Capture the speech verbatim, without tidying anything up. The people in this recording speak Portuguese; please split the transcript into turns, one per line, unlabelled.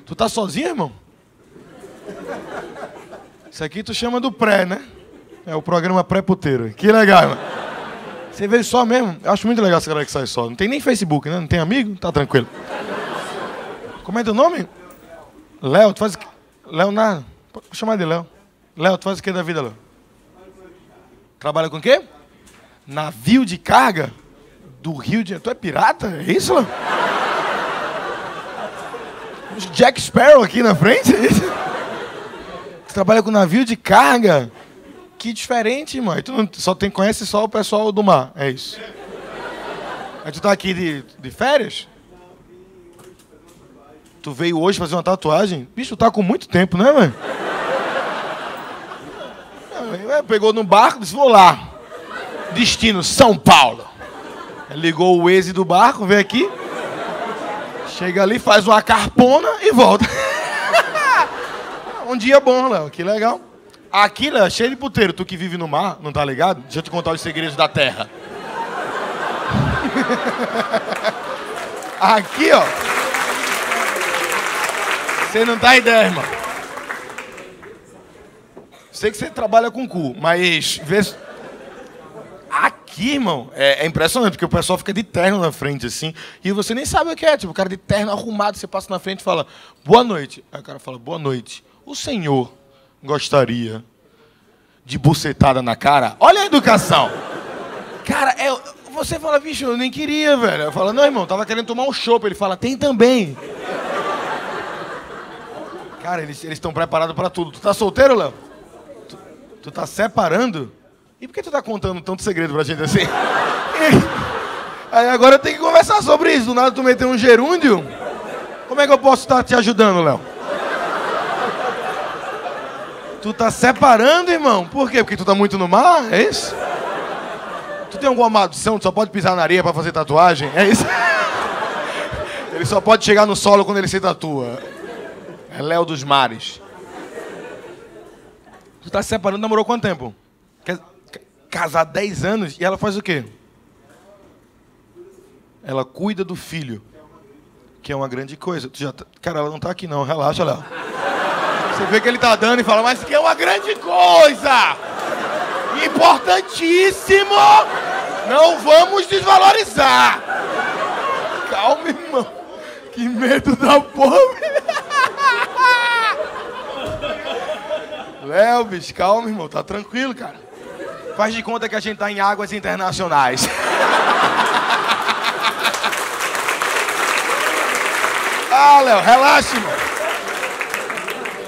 Tu tá sozinho, irmão? Isso aqui tu chama do pré, né? É o programa pré-puteiro. Que legal, irmão. Você veio só mesmo? Eu acho muito legal essa galera que sai só. Não tem nem Facebook, né? Não tem amigo? Tá tranquilo. Como é teu nome? Léo, tu faz... Leonardo. Pode chamar de Léo. Léo, tu faz o que da vida, Léo? Trabalha com o quê? Navio de carga? Do Rio de... Tu é pirata? É isso, Léo? Jack Sparrow aqui na frente? É isso? Tu trabalha com navio de carga? Que diferente, irmão. E tu não, só tem, conhece só o pessoal do mar, é isso. Aí tu tá aqui de, de férias? Tu veio hoje fazer uma tatuagem? Bicho, tu tá com muito tempo, né, velho? Pegou no barco, disse, vou lá. Destino, São Paulo. Ligou o Waze do barco, veio aqui. Chega ali, faz uma carpona e volta. Um dia bom, Léo, que legal. Aqui, Léo, é cheio de puteiro. Tu que vive no mar, não tá ligado? Deixa eu te contar os segredos da terra. Aqui, ó. Você não tá ideia, irmão. Sei que você trabalha com cu, mas... Vê... Aqui, irmão, é, é impressionante, porque o pessoal fica de terno na frente, assim, e você nem sabe o que é. Tipo, o cara de terno arrumado, você passa na frente e fala, boa noite. Aí o cara fala, boa noite. O senhor gostaria de bucetada na cara? Olha a educação. Cara, é, você fala, bicho, eu nem queria, velho. Eu falo, não, irmão, tava querendo tomar um chopp. Ele fala, tem também. Cara, eles estão preparados pra tudo. Tu tá solteiro, Léo? Tu, tu tá separando? E por que tu tá contando tanto segredo pra gente assim? Aí agora eu tenho que conversar sobre isso. Do nada tu meteu um gerúndio. Como é que eu posso estar te ajudando, Léo? Tu tá separando, irmão? Por quê? Porque tu tá muito no mar? É isso? Tu tem alguma maldição? Tu só pode pisar na areia pra fazer tatuagem? É isso? Ele só pode chegar no solo quando ele se tatua. É Léo dos mares. Tu tá se separando, namorou quanto tempo? Quer casar dez anos e ela faz o quê? Ela cuida do filho. Que é uma grande coisa. Tu já tá... Cara, ela não tá aqui não, relaxa, Léo. Você vê que ele tá dando e fala, mas que é uma grande coisa! Importantíssimo! Não vamos desvalorizar! Calma, irmão. Que medo da porra. Léo, bicho, calma, irmão. Tá tranquilo, cara. Faz de conta que a gente tá em águas internacionais. Ah, Léo, relaxa, irmão.